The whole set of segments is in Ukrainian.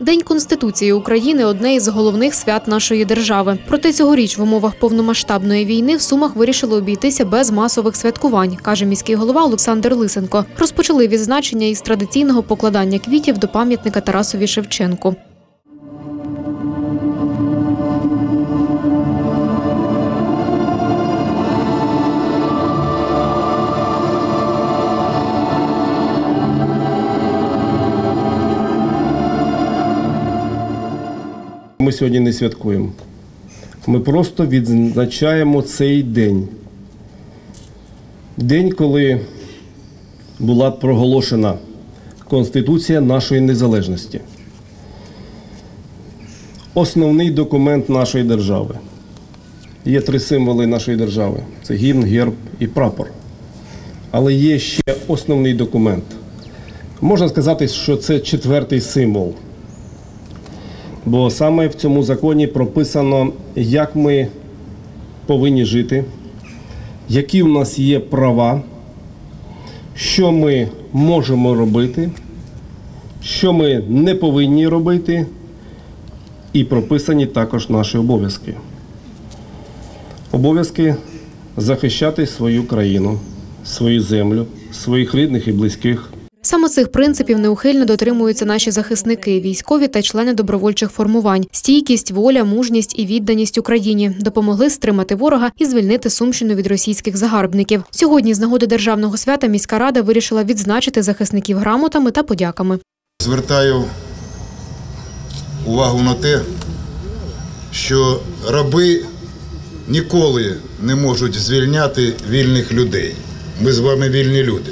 День Конституції України – одне із головних свят нашої держави. Проте цьогоріч в умовах повномасштабної війни в Сумах вирішили обійтися без масових святкувань, каже міський голова Олександр Лисенко. Розпочали відзначення із традиційного покладання квітів до пам'ятника Тарасові Шевченку. Ми сьогодні не святкуємо. Ми просто відзначаємо цей день. День, коли була проголошена Конституція нашої незалежності. Основний документ нашої держави. Є 3 символи нашої держави. Це гімн, герб і прапор. Але є ще основний документ. Можна сказати, що це 4-й символ. Бо саме в цьому законі прописано, як ми повинні жити, які в нас є права, що ми можемо робити, що ми не повинні робити, і прописані також наші обов'язки. Обов'язки захищати свою країну, свою землю, своїх рідних і близьких. Саме цих принципів неухильно дотримуються наші захисники, військові та члени добровольчих формувань. Стійкість, воля, мужність і відданість Україні допомогли стримати ворога і звільнити Сумщину від російських загарбників. Сьогодні з нагоди Державного свята міська рада вирішила відзначити захисників грамотами та подяками. Звертаю увагу на те, що раби ніколи не можуть звільняти вільних людей. Ми з вами вільні люди.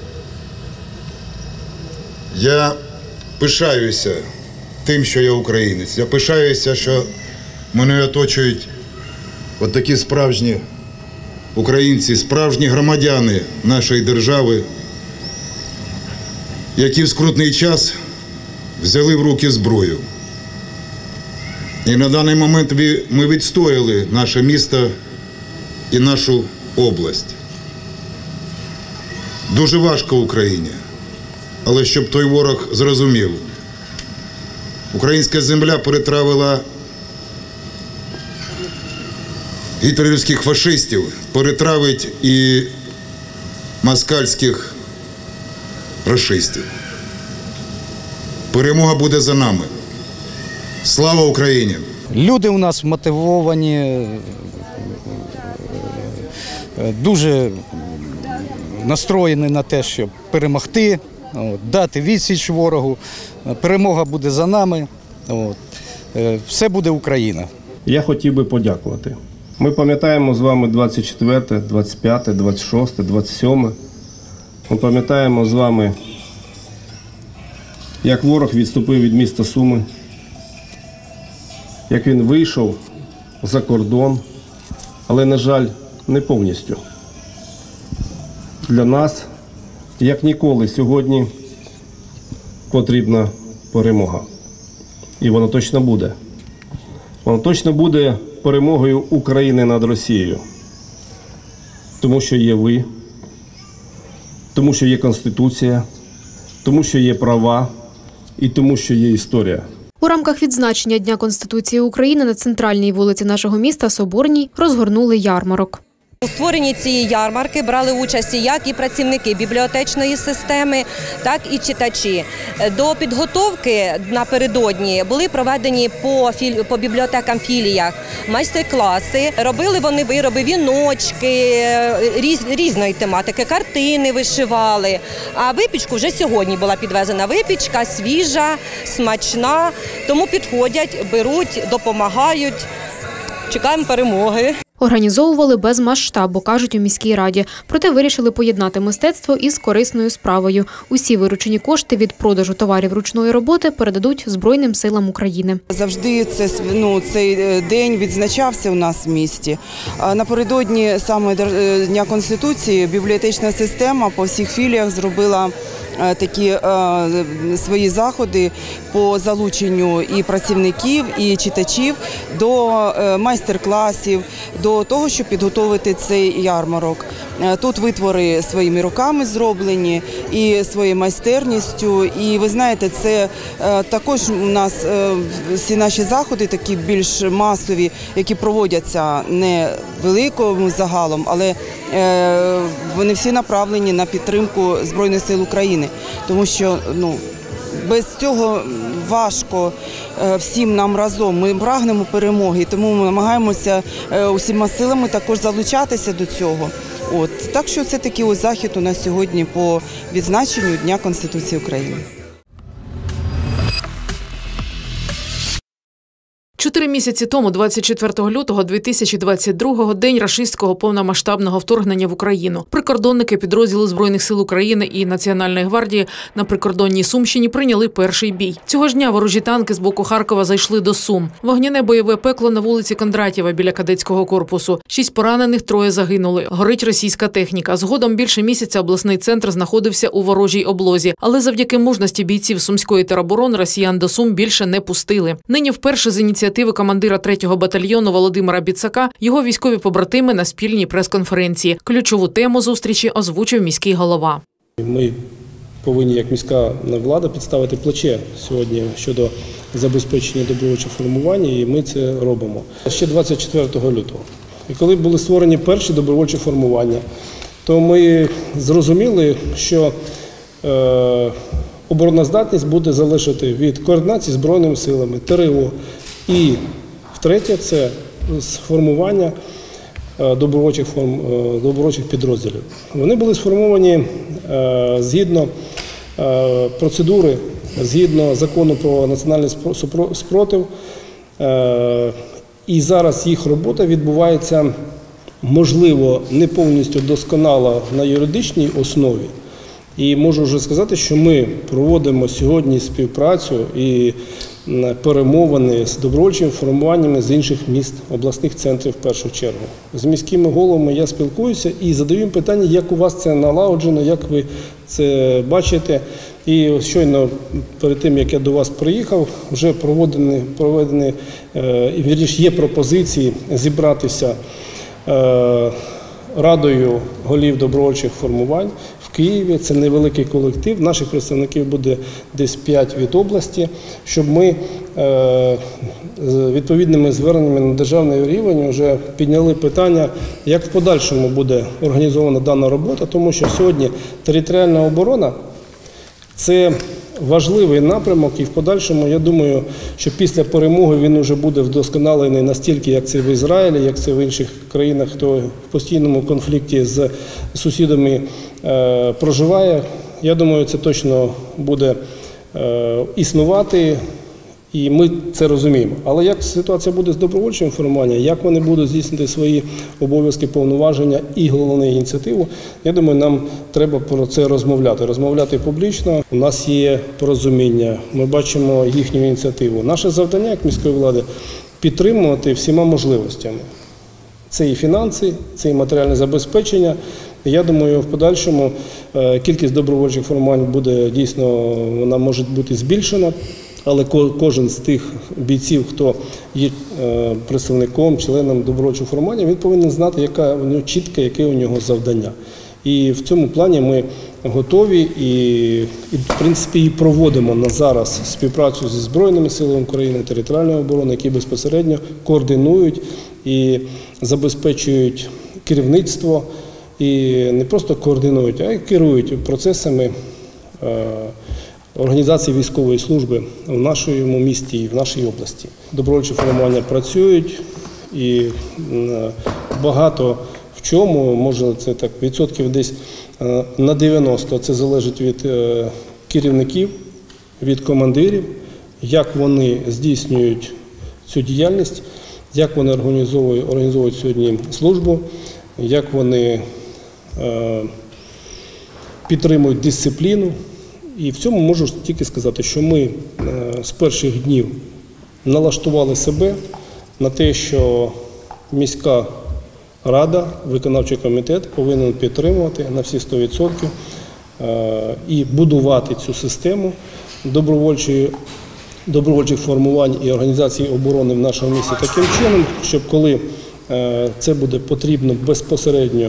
Я пишаюся тим, що я українець. Я пишаюся, що мене оточують такі справжні українці, справжні громадяни нашої держави, які в скрутний час взяли в руки зброю. І на даний момент ми відстояли наше місто і нашу область. Дуже важко Україні. Але щоб той ворог зрозумів, українська земля перетравила гітлерівських фашистів, перетравить і москальських рашистів. Перемога буде за нами. Слава Україні! Люди у нас мотивовані, дуже настроєні на те, щоб перемогти. Дати відсіч ворогу, перемога буде за нами, все буде Україна. Я хотів би подякувати. Ми пам'ятаємо з вами 24, 25, 26, 27. Ми пам'ятаємо з вами, як ворог відступив від міста Суми, як він вийшов за кордон, але, на жаль, не повністю. Для нас як ніколи сьогодні потрібна перемога. І вона точно буде. Вона точно буде перемогою України над Росією. Тому що є ви, тому що є Конституція, тому що є права і тому що є історія. У рамках відзначення Дня Конституції України на центральній вулиці нашого міста Соборній розгорнули ярмарок. У створенні цієї ярмарки брали участь як і працівники бібліотечної системи, так і читачі. До підготовки напередодні були проведені по бібліотекам філіях майстер-класи. Робили вони вироби, віночки, різної тематики, картини вишивали. А випічку вже сьогодні була підвезена випічка, свіжа, смачна. Тому підходять, беруть, допомагають. Чекаємо перемоги. Організовували без масштабу, кажуть у міській раді. Проте вирішили поєднати мистецтво із корисною справою. Усі виручені кошти від продажу товарів ручної роботи передадуть Збройним силам України. Завжди цей день відзначався у нас в місті. Напередодні саме Дня Конституції бібліотечна система по всіх філіях зробила такі свої заходи по залученню і працівників, і читачів до майстер-класів, до того, щоб підготовити цей ярмарок. Тут витвори своїми руками зроблені і своєю майстерністю. І ви знаєте, це також у нас всі наші заходи такі більш масові, які проводяться не великим загалом, але вони всі направлені на підтримку Збройних сил України. Тому що без цього важко всім нам разом. Ми прагнемо перемоги, тому ми намагаємося усіма силами також залучатися до цього. Так що це такий захід у нас сьогодні по відзначенню Дня Конституції України. 4 місяці тому, 24 лютого 2022-го, день рашистського повномасштабного вторгнення в Україну. Прикордонники підрозділу Збройних сил України і Національної гвардії на прикордонній Сумщині прийняли перший бій. Цього ж дня ворожі танки з боку Харкова зайшли до Сум. Вогняне бойове пекло на вулиці Кондратєва біля кадетського корпусу. 6 поранених, 3 загинули. Горить російська техніка. Згодом більше місяця обласний центр знаходився у ворожій облозі. Але завдяки мужності бійців Сумської тероборони росіян до Сум більше не пустили. Нині вперше з ініціативи командира 3-го батальйону Володимира Біцака його військові побратими на спільній прес-конференції. Ключову тему зустрічі озвучив міський голова. Ми повинні, як міська влада, підставити плече сьогодні щодо забезпечення добровольчих формувань, і ми це робимо. Ще 24 лютого. І коли були створені перші добровольчі формування, то ми зрозуміли, що обороноздатність буде залежати від координації Збройними силами, ТРО. І втретє – це сформування добровольчих підрозділів. Вони були сформовані згідно процедури, згідно закону про національний спротив. І зараз їх робота відбувається, можливо, не повністю досконало на юридичній основі. І можу вже сказати, що ми проводимо сьогодні співпрацю і перемовини з добровольчими формуваннями з інших міст, обласних центрів в першу чергу. З міськими головами я спілкуюся і задаю їм питання, як у вас це налагоджено, як ви це бачите. І щойно перед тим, як я до вас приїхав, вже проведені, є пропозиції зібратися Радою голів добровольчих формувань в Києві. Це невеликий колектив, наших представників буде десь 5 від області, щоб ми з відповідними зверненнями на державний рівень вже підняли питання, як в подальшому буде організована дана робота, тому що сьогодні територіальна оборона – це важливий напрямок, і в подальшому, я думаю, що після перемоги він вже буде вдосконалений настільки, як це в Ізраїлі, як це в інших країнах, хто в постійному конфлікті з сусідами проживає. Я думаю, це точно буде існувати, і ми це розуміємо. Але як ситуація буде з добровольчим формуванням, як вони будуть здійснити свої обов'язки, повноваження і головну ініціативу, я думаю, нам треба про це розмовляти публічно. У нас є порозуміння, ми бачимо їхню ініціативу. Наше завдання, як міської влади, підтримувати всіма можливостями. Це і фінанси, це і матеріальне забезпечення. Я думаю, в подальшому кількість добровольчих формувань буде дійсно, вона може бути збільшена. Але кожен з тих бійців, хто є представником, членом добровольчого формування, він повинен знати, яке у нього чітке, яке у нього завдання. І в цьому плані ми готові і в принципі, і проводимо на зараз співпрацю зі Збройними силами України, територіальної оборони, які безпосередньо координують і забезпечують керівництво, і не просто координують, а й керують процесами організації військової служби в нашому місті і в нашій області. Добровольчі формування працюють і багато в чому, може це так відсотків десь на 90, це залежить від керівників, від командирів, як вони здійснюють цю діяльність, як вони організовують сьогодні службу, як вони підтримують дисципліну. І в цьому можу тільки сказати, що ми з перших днів налаштували себе на те, що міська рада, виконавчий комітет повинен підтримувати на всі 100% і будувати цю систему добровольчих формувань і організації оборони в нашому місті таким чином, щоб коли це буде потрібно безпосередньо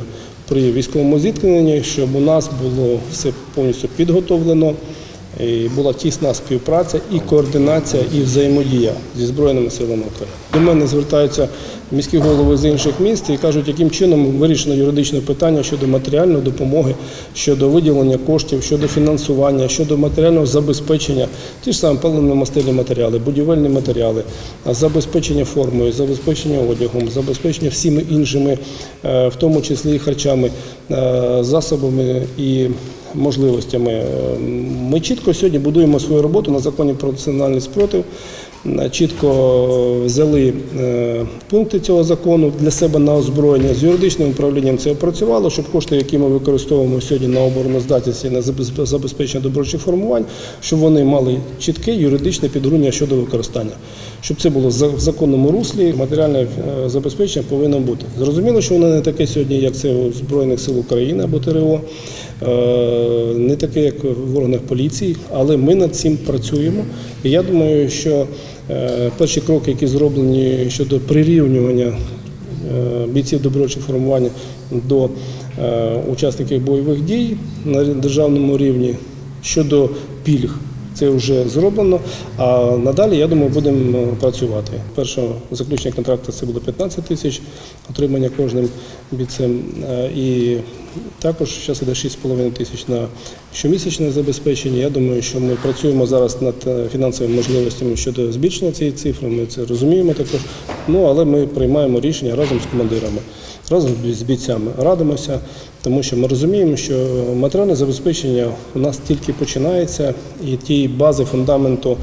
при військовому зіткненні, щоб у нас було все повністю підготовлено, і була тісна співпраця і координація, і взаємодія зі Збройними силами України. До мене звертаються міські голови з інших міст і кажуть, яким чином вирішено юридичне питання щодо матеріальної допомоги, щодо виділення коштів, щодо фінансування, щодо матеріального забезпечення, ті ж самі паливно-мастильні матеріали, будівельні матеріали, забезпечення формою, забезпечення одягом, забезпечення всіми іншими, в тому числі і харчами, засобами і можливостями. Ми чітко сьогодні будуємо свою роботу на законі про національний спротив, чітко взяли пункти цього закону для себе на озброєння. З юридичним управлінням це опрацювало, щоб кошти, які ми використовуємо сьогодні на обороноздатність і на забезпечення добровольчих формувань, щоб вони мали чітке юридичне підґрунтя щодо використання. Щоб це було в законному руслі, матеріальне забезпечення повинно бути. Зрозуміло, що воно не таке сьогодні, як це у Збройних сил України або ТРО, не таке, як в органах поліції, але ми над цим працюємо. І я думаю, що перші кроки, які зроблені щодо прирівнювання бійців добровольчих формувань до учасників бойових дій на державному рівні щодо пільг, це вже зроблено, а надалі, я думаю, будемо працювати. Перше заключення контракту це було 15 тисяч отримання кожним бійцем, і також зараз іде 6,5 тисяч на щомісячне забезпечення. Я думаю, що ми працюємо зараз над фінансовими можливостями щодо збільшення цієї цифри, ми це розуміємо також, але ми приймаємо рішення разом з командирами, разом з бійцями, радимося, тому що ми розуміємо, що матеріальне забезпечення у нас тільки починається, і тієї бази, фундаменту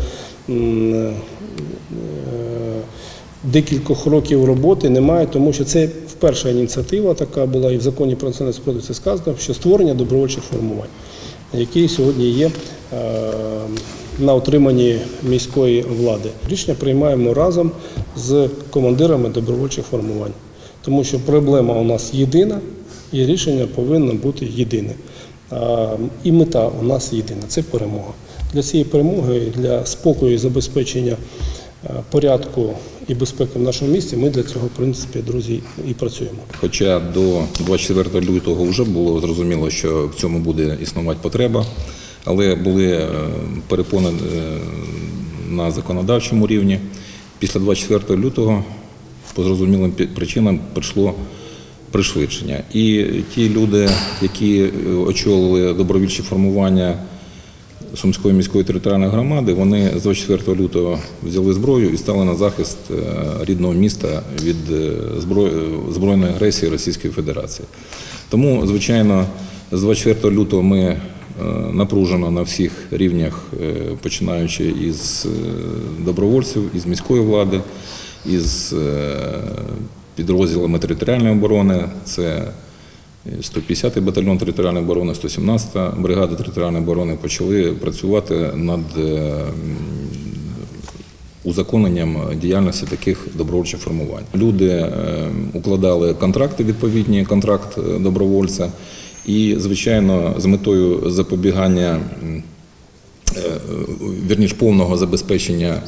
декількох років роботи немає, тому що це вперше ініціатива така була, і в законі про національний спротив це сказано, що створення добровольчих формувань, які сьогодні є на утриманні міської влади. Рішення приймаємо разом з командирами добровольчих формувань, тому що проблема у нас єдина, і рішення повинно бути єдине. І мета у нас єдина – це перемога. Для цієї перемоги, для спокою і забезпечення порядку і безпеки в нашому місті ми для цього, в принципі, друзі, і працюємо. Хоча до 24 лютого вже було зрозуміло, що в цьому буде існувати потреба, але були перепони на законодавчому рівні. Після 24 лютого по зрозумілим причинам прийшло пришвидшення. І ті люди, які очолили добровольчі формування Сумської міської територіальної громади, вони з 24 лютого взяли зброю і стали на захист рідного міста від збройної агресії Російської Федерації. Тому, звичайно, з 24 лютого ми напружено на всіх рівнях, починаючи із добровольців, із міської влади, із підрозділами територіальної оборони, це 150-й батальйон територіальної оборони, 117-та бригада територіальної оборони почали працювати над узаконенням діяльності таких добровольчих формувань. Люди укладали контракти відповідні, контракт добровольця, і, звичайно, з метою запобігання, вірніше, повного забезпечення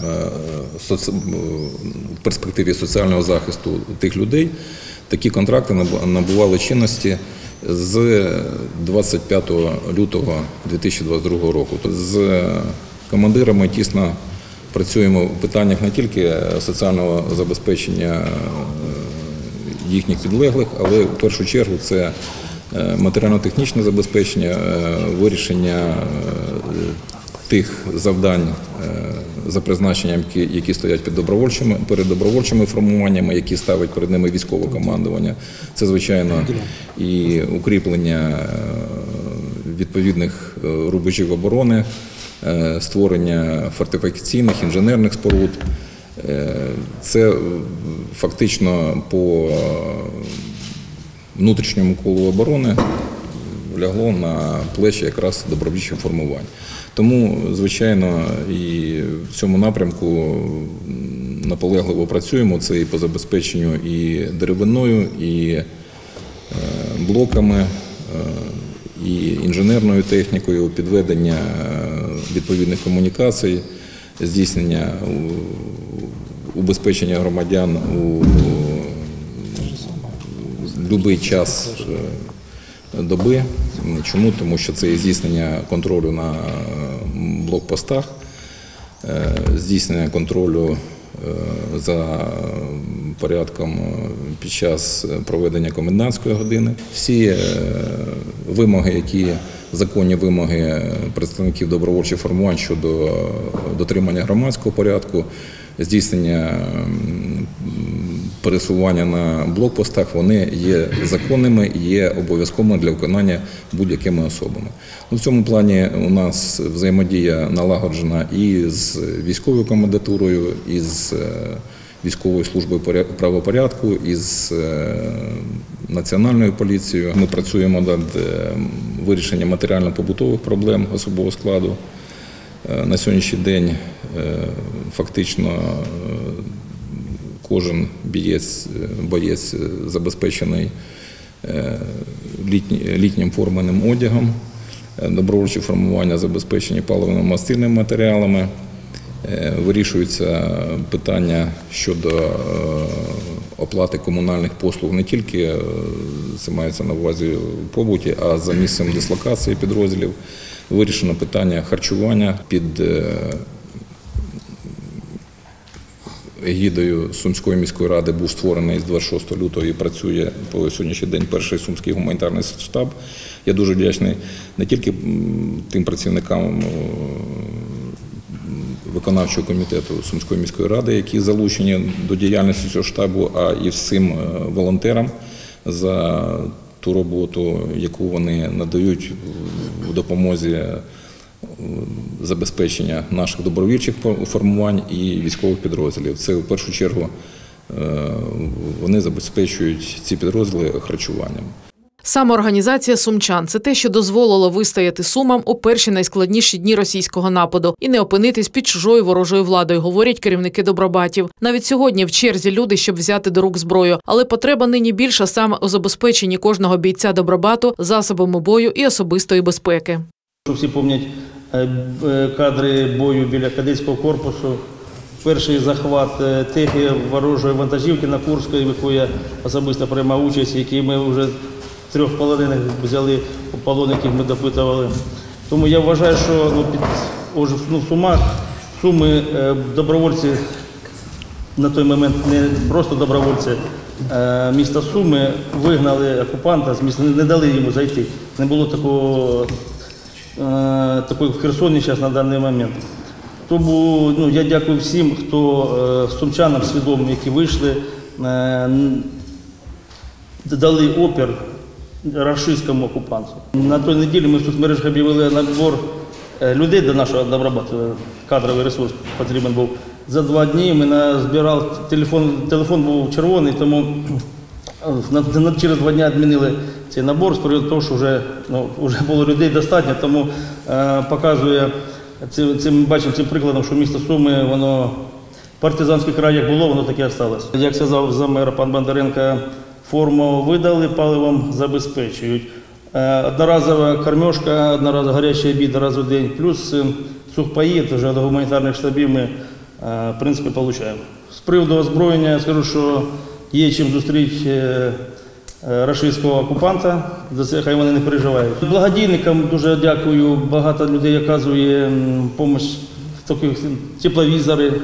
в перспективі соціального захисту тих людей, такі контракти набували чинності з 25 лютого 2022 року. З командирами тісно працюємо в питаннях не тільки соціального забезпечення їхніх підлеглих, але в першу чергу це матеріально-технічне забезпечення, вирішення тих завдань за призначенням, які стоять перед добровольчими формуваннями, які ставить перед ними військове командування. Це, звичайно, і укріплення відповідних рубежів оборони, створення фортифікаційних, інженерних споруд. Це фактично по внутрішньому колу оборони лягло на плечі якраз добровольчих формувань. Тому, звичайно, і в цьому напрямку наполегливо працюємо. Це і по забезпеченню і деревиною, і блоками, і інженерною технікою, підведення відповідних комунікацій, здійснення убезпечення громадян у будь-який час доби. Чому? Тому що це і здійснення контролю на блокпостах, здійснення контролю за порядком під час проведення комендантської години. Всі вимоги, законні вимоги представників добровольчих формувань щодо дотримання громадського порядку, здійснення пересування на блокпостах, вони є законними і є обов'язковими для виконання будь-якими особами. В цьому плані у нас взаємодія налагоджена і з військовою комендатурою, і з військовою службою правопорядку, і з Національною поліцією. Ми працюємо над вирішенням матеріально-побутових проблем особового складу. На сьогоднішній день фактично кожен боєць забезпечений літнім форменим одягом, добровольчі формування забезпечені паливно-мастильними матеріалами, вирішуються питання щодо оплати комунальних послуг не тільки, це мається на увазі в побуті, а за місцем дислокації підрозділів. Вирішено питання харчування під егідою Сумської міської ради був створений з 26 лютого і працює по сьогоднішній день перший Сумський гуманітарний штаб. Я дуже вдячний не тільки тим працівникам виконавчого комітету Сумської міської ради, які залучені до діяльності цього штабу, а і всім волонтерам за ту роботу, яку вони надають в допомозі забезпечення наших добровольчих формувань і військових підрозділів. Це в першу чергу вони забезпечують ці підрозділи харчуванням. Самоорганізація сумчан – це те, що дозволило вистояти Сумам у перші найскладніші дні російського нападу і не опинитись під чужою ворожою владою, говорять керівники Добробатів. Навіть сьогодні в черзі люди, щоб взяти до рук зброю. Але потреба нині більша саме у забезпеченні кожного бійця Добробату засобами бою і особистої безпеки. Всі пам'ятають кадри бою біля кадетського корпусу. Перший захват техніки ворожої вантажівки на Курську, в яку я особисто приймав участь, який ми вже 3 полонених взяли у полон, яких ми допитували. Тому я вважаю, що в Сумах, Суми добровольці на той момент не просто добровольці, міста Суми вигнали окупанта з міста, не дали йому зайти. Не було такої в Херсоні зараз на даний момент. Тому я дякую всім, хто сумчанам свідомим, які вийшли, дали опір рашистському окупанту. На той неділі ми в соцмережах об'явили набір людей до нашого Добробату, кадровий ресурс потрібен був. За 2 дні ми назбирали, телефон був червоний, тому через 2 дні відмінили цей набір з приводу того, що вже було людей достатньо, тому показує, бачимо цим прикладом, що місто Суми, воно партизанський край як було, воно таке залишилось. Як сказав заммера пан Бондаренко, форму видали, паливом забезпечують. Одноразова кормежка, одноразова гарячий обід раз в день, плюс сухпаї, це вже до гуманітарних штабів ми, в принципі, отримуємо. З приводу озброєння скажу, що є чим зустріти рашистського окупанта, за це хай вони не переживають. Благодійникам дуже дякую, багато людей оказує допомогу в таких тепловізори,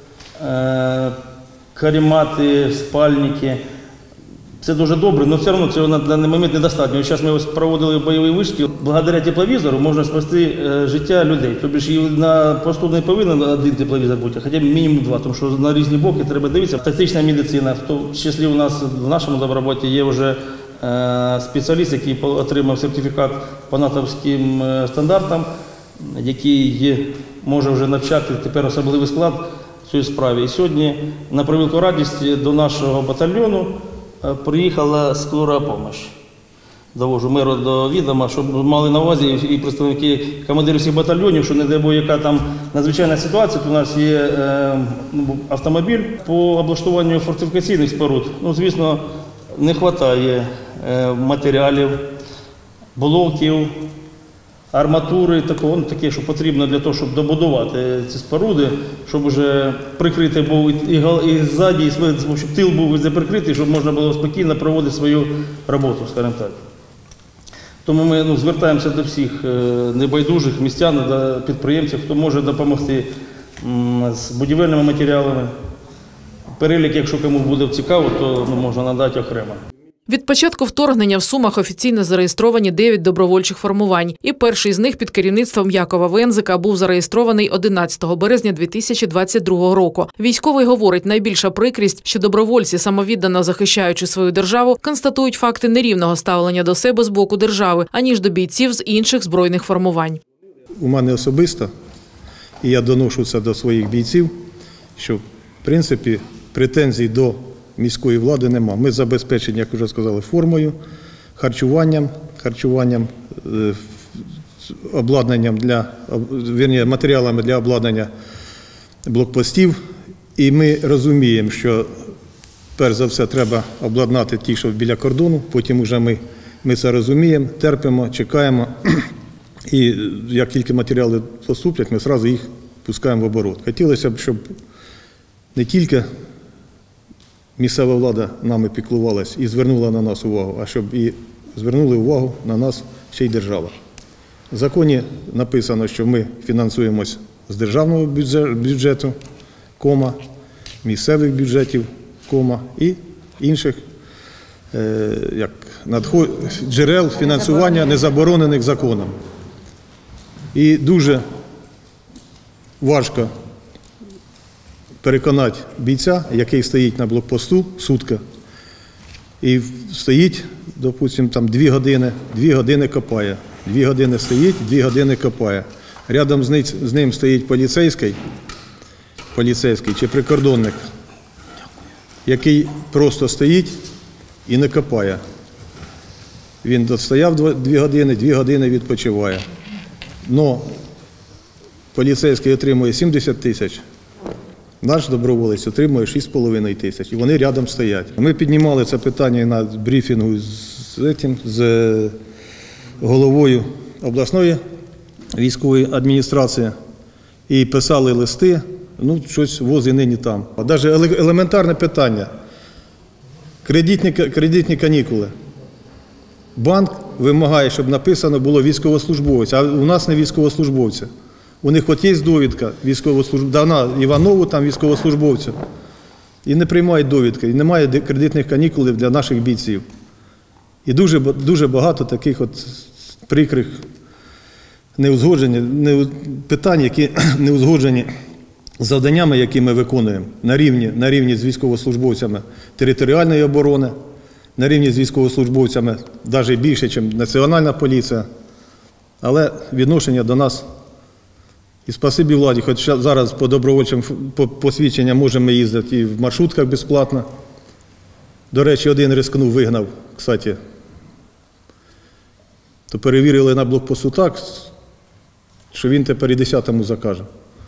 каремати, спальники. Це дуже добре, але все одно цього на даний момент недостатньо. Зараз ми ось проводили бойові вишки. Благодаря тепловізору можна спасти життя людей. Тобто і на посту не повинен 1 тепловізор бути, а хоча б мінімум 2, тому що на різні боки треба дивитися. Тактична медицина, в тому числі у нас в нашому Доброботі є вже спеціаліст, який отримав сертифікат по натовським стандартам, який може вже навчати тепер особливий склад в цій справі. І сьогодні, на превелику радість, до нашого батальйону приїхала скора допомога. Довожу меру до відома, щоб мали на увазі і представники командирів всіх батальйонів, що не дай Бог, яка там надзвичайна ситуація, то у нас є автомобіль по облаштуванню фортифікаційних споруд. Звісно, не вистачає матеріалів, блоків, арматури, таке, що потрібно для того, щоб добудувати ці споруди, щоб вже прикрити був і ззаді, і щоб тил був прикритий, щоб можна було спокійно проводити свою роботу, скажімо так. Тому ми звертаємося до всіх небайдужих містян, до підприємців, хто може допомогти з будівельними матеріалами. Перелік, якщо кому буде цікаво, то можна надати окремо. Від початку вторгнення в Сумах офіційно зареєстровані 9 добровольчих формувань. І перший з них під керівництвом Якова Вензика був зареєстрований 11 березня 2022 року. Військовий говорить, найбільша прикрість, що добровольці, самовіддано захищаючи свою державу, констатують факти нерівного ставлення до себе з боку держави, аніж до бійців з інших збройних формувань. У мене особисто, і я доношу це до своїх бійців, що, в принципі, претензій до міської влади нема. Ми забезпечені, як вже сказали, формою, харчуванням, обладнанням матеріалами для обладнання блокпостів. І ми розуміємо, що перш за все треба обладнати ті, що біля кордону, потім вже ми це розуміємо, терпимо, чекаємо. І як тільки матеріали поступлять, ми одразу їх пускаємо в оборот. Хотілося б, щоб не тільки місцева влада нами піклувалась і звернула на нас увагу, а щоб і звернули увагу на нас ще й держава. В законі написано, що ми фінансуємось з державного бюджету, місцевих бюджетів, і інших джерел фінансування, не заборонених законом. І дуже важко переконати бійця, який стоїть на блокпосту сутки, і стоїть, допустимо, там 2 години копає. 2 години стоїть, 2 години копає. Рядом з ним стоїть поліцейський чи прикордонник, який просто стоїть і не копає. Він достояв 2 години, 2 години відпочиває. Но поліцейський отримує 70 тисяч, наш доброволець отримує 6,5 тисяч, і вони рядом стоять. Ми піднімали це питання на брифінгу з головою обласної військової адміністрації і писали листи, щось воз і нині там. Навіть елементарне питання – кредитні канікули. Банк вимагає, щоб написано було військовослужбовець, а у нас не військовослужбовці. У них от є довідка дана Іванову, там військовослужбовцю, і не приймають довідки, і немає кредитних канікул для наших бійців. І дуже багато таких от прикрих питань, які не узгоджені з завданнями, які ми виконуємо на рівні з військовослужбовцями територіальної оборони, на рівні з військовослужбовцями навіть більше, ніж Національна поліція. Але відношення до нас, і спасибі владі, хоч зараз по добровольчим посвідченням можемо їздити і в маршрутках безплатно. До речі, один рискнув, вигнав, кстати. То перевірили на блокпосту так, що він тепер і 10-му закаже.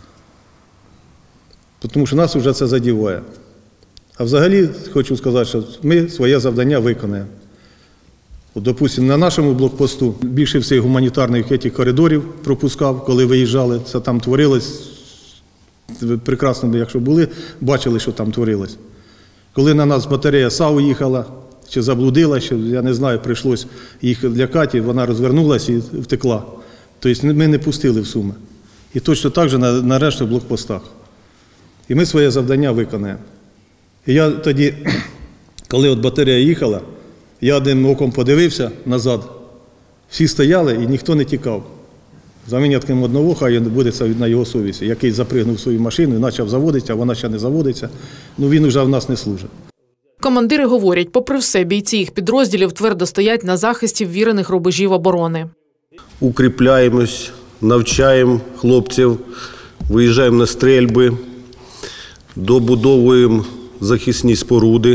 Тому що нас вже це задіває. А взагалі, хочу сказати, що ми своє завдання виконаємо. Допустимо, на нашому блокпосту більше всіх гуманітарних коридорів пропускав, коли виїжджали. Це там творилось, ви прекрасно, якщо були, бачили, що там творилось. Коли на нас батарея САУ їхала, чи заблудила, чи, я не знаю, прийшлось їх лякати, вона розвернулася і втекла. Тобто ми не пустили в Суми. І точно так же на решті блокпостах. І ми своє завдання виконаємо. І я тоді, коли от батарея їхала, я одним оком подивився назад, всі стояли і ніхто не тікав. За винятком одного, хай буде це на його совісті, який запригнув свою машину і почав заводитися, а вона ще не заводиться. Він вже в нас не служить. Командири говорять, попри все, бійці їх підрозділів твердо стоять на захисті ввірених рубежів оборони. Укріпляємось, навчаємо хлопців, виїжджаємо на стрільби, добудовуємо захисні споруди.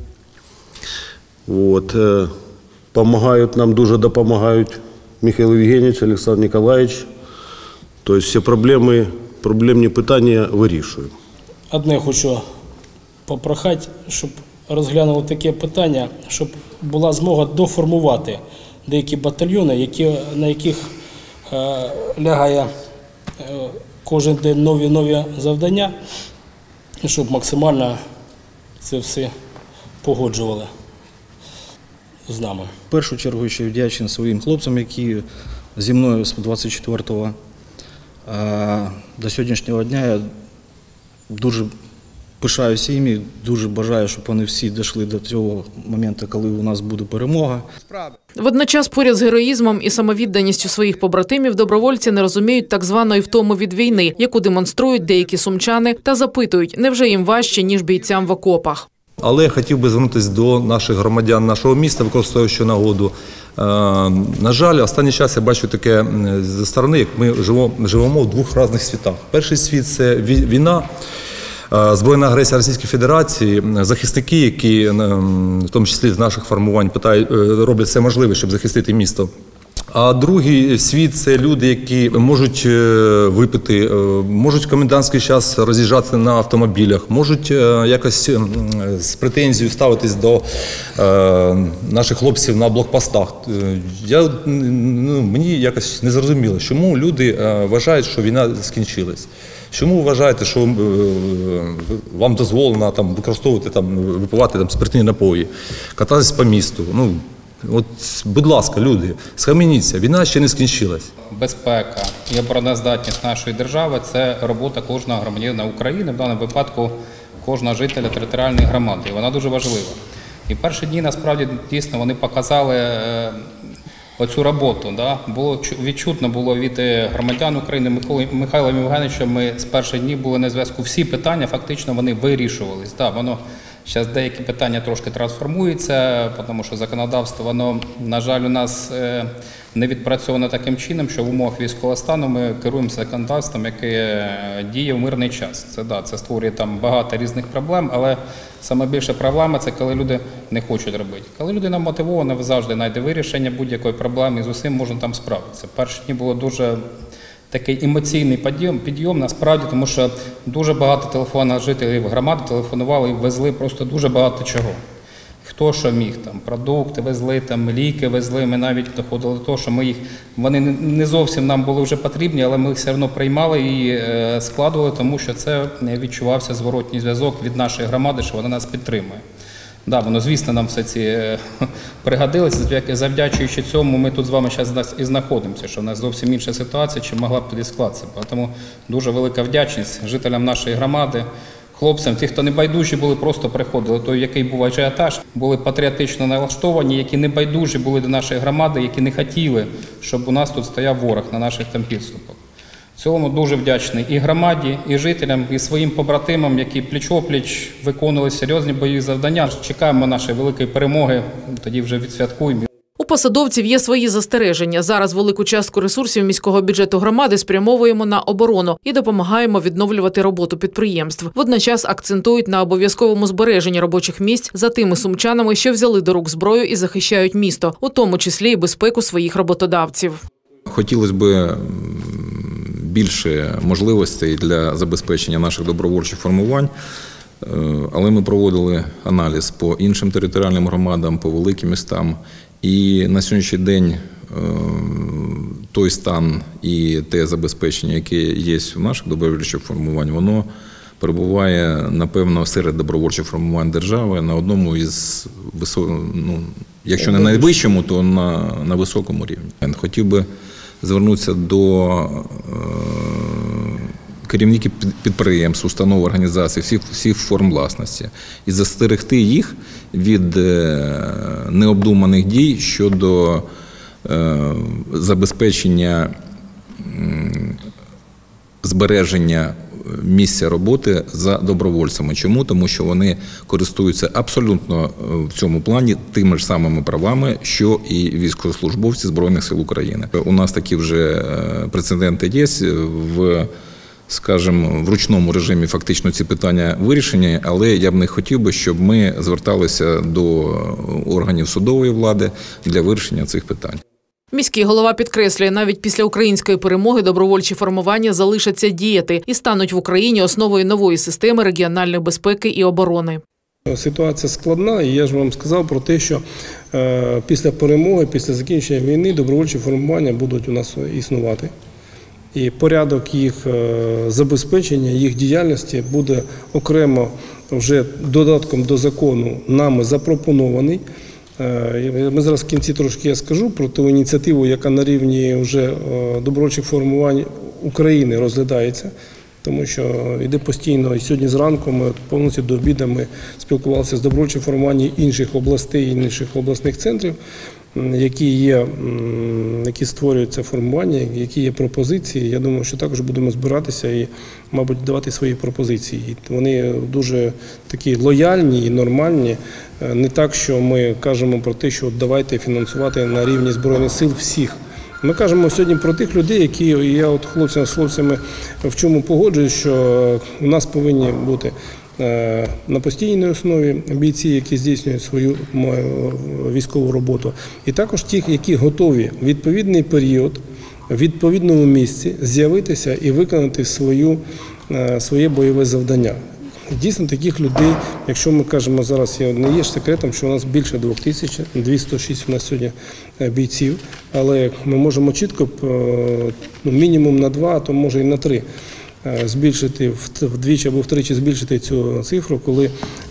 Помагають нам, дуже допомагають Михайло Євгенійович, Олександр Ніколаєвич. Тобто всі проблемні питання вирішуємо. Одне хочу попрохати, щоб розглянули таке питання, щоб була змога доформувати деякі батальйони, на яких лягає кожен день нові завдання, щоб максимально це все погоджували. з нами. В першу чергу ще вдячний своїм хлопцям, які зі мною з 24-го до сьогоднішнього дня. Я дуже пишаюся їм, дуже бажаю, щоб вони всі дійшли до цього моменту, коли у нас буде перемога. Водночас поряд з героїзмом і самовідданістю своїх побратимів добровольці не розуміють так званої втоми від війни, яку демонструють деякі сумчани, та запитують, невже їм важче, ніж бійцям в окопах. Але я хотів би звернутися до наших громадян нашого міста, використовуючи нагоду. На жаль, останній час я бачу таке зі сторони, як ми живемо в двох різних світах. Перший світ – це війна, збройна агресія Російської Федерації, захисники, які, в тому числі з наших формувань, роблять все можливе, щоб захистити місто. А другий світ – це люди, які можуть випити, можуть в комендантський час роз'їжджати на автомобілях, можуть якось з претензією ставитись до наших хлопців на блокпостах. Мені якось не зрозуміло, чому люди вважають, що війна скінчилась. Чому ви вважаєте, що вам дозволено використовувати, випивати спиртні напої, кататись по місту? От, будь ласка, люди, схаменіться, війна ще не скінчилась. Безпека і обороноздатність нашої держави – це робота кожного громадянина України, в даному випадку кожного жителя територіальної громади. І вона дуже важлива. І перші дні, насправді, дійсно, вони показали оцю роботу. Відчутно було від громадян України, Михайлом Євгеновичем, ми з перших днів були на зв'язку. Всі питання, фактично, вони вирішувались. Зараз деякі питання трошки трансформуються, тому що законодавство, воно, на жаль, у нас не відпрацьовано таким чином, що в умовах військового стану ми керуємося законодавством, яке діє в мирний час. Це створює багато різних проблем, але найбільша проблема – це коли люди не хочуть робити. Коли людина мотивована, завжди знайде вирішення будь-якої проблеми і з усім можна там справитися. Перші дні було дуже такий емоційний підйом, насправді, тому що дуже багато телефонів жителів громади телефонували і везли просто дуже багато чого. Хто що міг, продукти везли, ліки везли, ми навіть доходили до того, що вони не зовсім нам були вже потрібні, але ми їх все одно приймали і складували, тому що це відчувався зворотній зв'язок від нашої громади, що вона нас підтримує. Воно, звісно, нам все ці пригодилося, завдячуючи цьому ми тут з вами зараз і знаходимося, що в нас зовсім інша ситуація, чим могла б тоді склатися. Тому дуже велика вдячність жителям нашої громади, хлопцям, ті, хто не байдужі були, просто приходили. Той, який був ажіотаж, були патріотично налаштовані, які не байдужі були до нашої громади, які не хотіли, щоб у нас тут стояв ворог на наших підступах. В цілому дуже вдячний і громаді, і жителям, і своїм побратимам, які пліч-опліч виконували серйозні бойові завдання. Чекаємо нашої великої перемоги, тоді вже відсвяткуємо. У посадовців є свої застереження. Зараз велику частку ресурсів міського бюджету громади спрямовуємо на оборону і допомагаємо відновлювати роботу підприємств. Водночас акцентують на обов'язковому збереженні робочих місць за тими сумчанами, що взяли до рук зброю і захищають місто, у тому числі і безпеку своїх роботодавців. Хотілося б більше можливостей для забезпечення наших добровольчих формувань, але ми проводили аналіз по іншим територіальним громадам, по великим містам. І на сьогоднішній день той стан і те забезпечення, яке є у наших добровольчих формувань, воно перебуває, напевно, серед добровольчих формувань держави на одному із, якщо не найвищому, то на високому рівні. Хотів би звернутися до керівників підприємств, установ, організацій, всіх форм власності і застерегти їх від необдуманих дій щодо забезпечення збереження місця роботи за добровольцями. Чому? Тому що вони користуються абсолютно в цьому плані тими ж самими правами, що і військовослужбовці Збройних сил України. У нас такі вже прецеденти є в ручному режимі фактично ці питання вирішені, але я б не хотів би, щоб ми зверталися до органів судової влади для вирішення цих питань. Міський голова підкреслює, навіть після української перемоги добровольчі формування залишаться діяти і стануть в Україні основою нової системи регіональної безпеки і оборони. Ситуація складна, і я ж вам сказав про те, що після перемоги, після закінчення війни добровольчі формування будуть у нас існувати. І порядок їх забезпечення, їх діяльності буде окремо вже додатком до закону нами запропонований. Ми зараз в кінці трошки я скажу про ту ініціативу, яка на рівні вже добровольчих формувань України розглядається, тому що йде постійно, і сьогодні зранку ми повністю до обіду ми спілкувалися з добровольчим формуванням інших областей, інших обласних центрів, які створюються формування, які є пропозиції. Я думаю, що також будемо збиратися і, мабуть, давати свої пропозиції. І вони дуже такі лояльні і нормальні. Не так, що ми кажемо про те, що давайте фінансувати на рівні Збройних сил всіх. Ми кажемо сьогодні про тих людей, які, я от з хлопцями в чому погоджуюсь, що у нас повинні бути на постійній основі бійці, які здійснюють свою військову роботу, і також ті, які готові в відповідний період, в відповідному місці з'явитися і виконати своє бойове завдання. Дійсно, таких людей, якщо ми кажемо зараз, не є ж секретом, що у нас більше 2000, 206 у нас сьогодні бійців, але ми можемо чітко, мінімум на 2, а то може і на 3 збільшити, вдвічі або втричі збільшити цю цифру, коли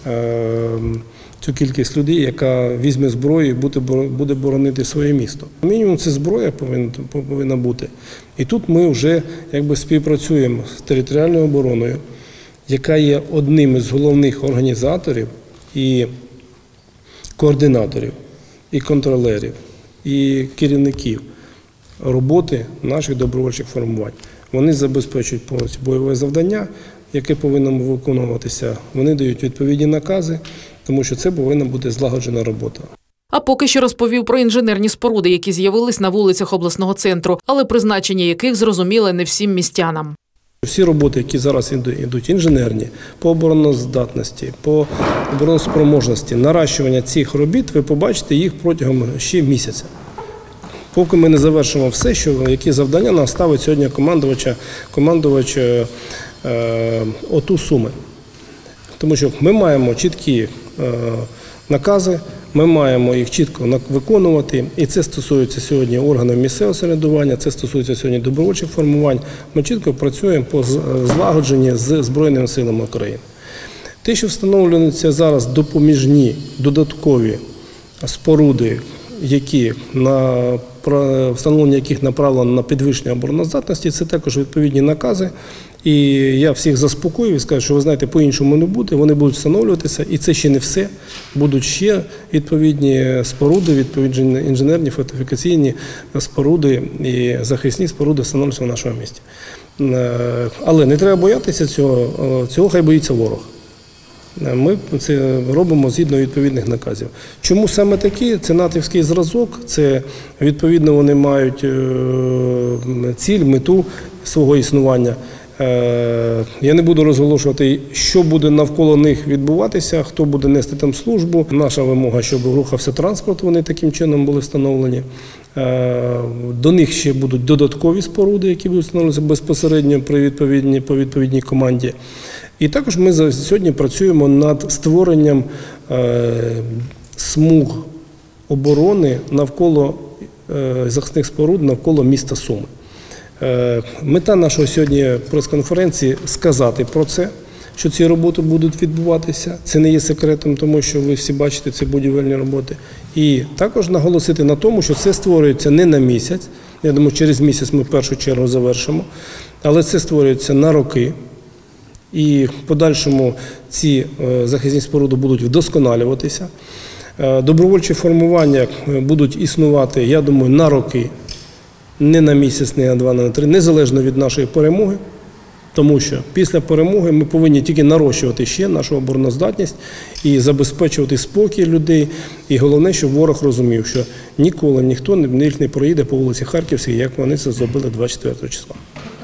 цю кількість людей, яка візьме зброю і буде боронити своє місто. Мінімум це зброя повинна бути. І тут ми вже співпрацюємо з територіальною обороною, яка є одним із головних організаторів і координаторів, і контролерів, і керівників роботи наших добровольчих формувань. Вони забезпечують повністю бойове завдання, яке повинно виконуватися. Вони дають відповідні накази, тому що це повинна бути злагоджена робота. А поки що розповів про інженерні споруди, які з'явились на вулицях обласного центру, але призначення яких зрозуміле не всім містянам. Всі роботи, які зараз йдуть інженерні, по обороноздатності, по обороноспроможності, наращування цих робіт, ви побачите їх протягом ще місяця. Поки ми не завершимо все, які завдання нам ставить сьогодні командувач ОТУ Суми. Тому що ми маємо чіткі накази, ми маємо їх чітко виконувати, і це стосується сьогодні органів місцевого самоврядування, це стосується сьогодні добровольчих формувань. Ми чітко працюємо по злагодженні з Збройними силами України. Те, що встановлюються зараз допоміжні, додаткові споруди, встановлення яких направлено на підвищення обороноздатності, це також відповідні накази. І я всіх заспокоюю і скажу, що ви знаєте, по-іншому не буде, вони будуть встановлюватися, і це ще не все. Будуть ще відповідні споруди, відповідні інженерні, фортифікаційні споруди і захисні споруди встановлюються в нашому місті. Але не треба боятися цього хай боїться ворог. Ми це робимо згідно відповідних наказів. Чому саме такі? Це натівський зразок, це відповідно вони мають ціль, мету свого існування. Я не буду розголошувати, що буде навколо них відбуватися, хто буде нести там службу. Наша вимога, щоб рухався транспорт, вони таким чином були встановлені. До них ще будуть додаткові споруди, які будуть встановлюватися безпосередньо по відповідній команді. І також ми сьогодні працюємо над створенням смуг оборони навколо захисних споруд навколо міста Суми. Мета нашої сьогодні прес-конференції – сказати про це, що ці роботи будуть відбуватися. Це не є секретом, тому що ви всі бачите ці будівельні роботи. І також наголосити на тому, що це створюється не на місяць. Я думаю, через місяць ми в першу чергу завершимо. Але це створюється на роки. І в подальшому ці захисні споруди будуть вдосконалюватися. Добровольчі формування будуть існувати, я думаю, на роки. Не на місяць, не на 2, не на 3, незалежно від нашої перемоги, тому що після перемоги ми повинні тільки нарощувати ще нашу обороноздатність і забезпечувати спокій людей. І головне, щоб ворог розумів, що ніколи ніхто не проїде по вулиці Харківській, як вони це зробили 24 числа.